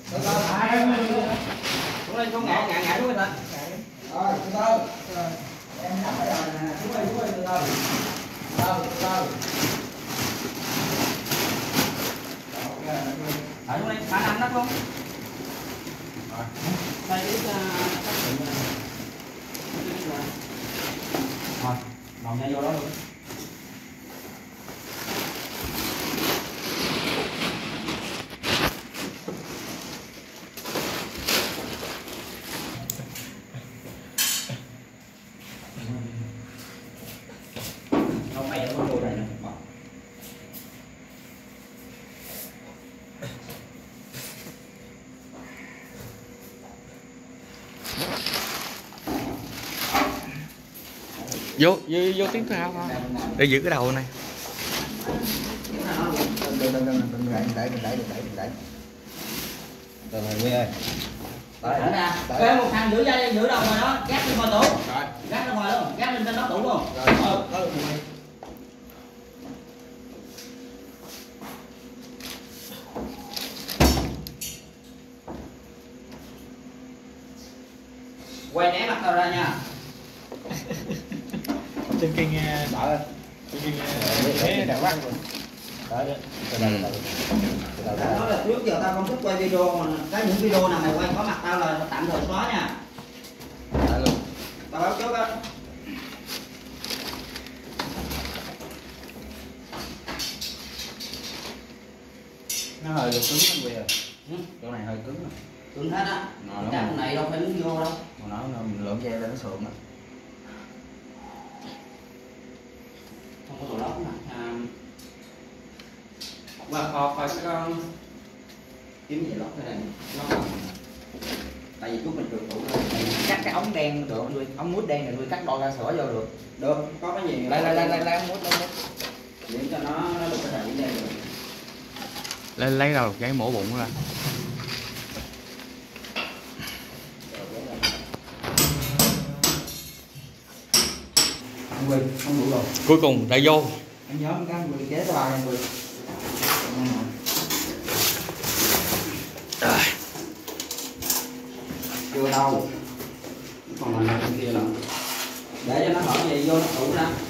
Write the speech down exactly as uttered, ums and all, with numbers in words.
Xuống lên, xuống ngã, ngã, ngã xuống lên. Rồi, từ từ. Em nắm cái rồi nè, xuống đi, xuống đi, từ từ. Từ từ, từ từ. Ở xuống đây, phá năm đất luôn. Rồi. Đây ít uh, các chuyện này. Rồi, đầu nha vô đó luôn. Không mày ở con này nè. vô vô vô tiếng thao thôi để giữ cái đầu này. Đừng đừng đừng đừng đẩy đẩy đẩy đẩy đẩy đẩy. Từ này Quy ơi. Đấy nè. Cái một thằng giữ dây giữ đầu rồi đó, gác lên ngoài tủ. Rồi, gác ra ngoài luôn, gác lên trên đó tủ luôn. Rồi. Ừ. Quay né mặt tao ra nha. Trên kia nghe Đợi. trên kia Để đào quăng rồi. Đợi đấy. Từ từ từ từ. Nói là trước giờ tao không thích quay video mà cái những video nào mày quay có mặt tao là tạm thời xóa nha. Đợi luôn. Tao báo trước á. Nó hơi được cứng lắm bây giờ. Ừ. Chỗ này hơi cứng rồi. Cứng hết á. Cái này đâu phải muốn vô đâu. Mà nó mình lượm dây lên nó sụn rồi. Không có đồ lót mà. À, qua kho coi cái con kiếm gì lót cái này lót. Tại vì lúc mình trượt tủ Cắt cái ống đen được nuôi, ống mút đen này nuôi cắt đo ra sửa vô được. được, có cái gì Lấy lấy lấy lấy lấy ống mút lấy mút. để cho nó nó được cái thời điểm đây được. lấy lấy đầu cái mổ bụng ra. Anh Quy, không đủ rồi. Cuối cùng đã vô. Anh nhớ cái anh Quy chế cái bài anh Quy. Chưa đâu, còn mình ở bên kia nữa để cho nó mở gì vô nó tủ ra.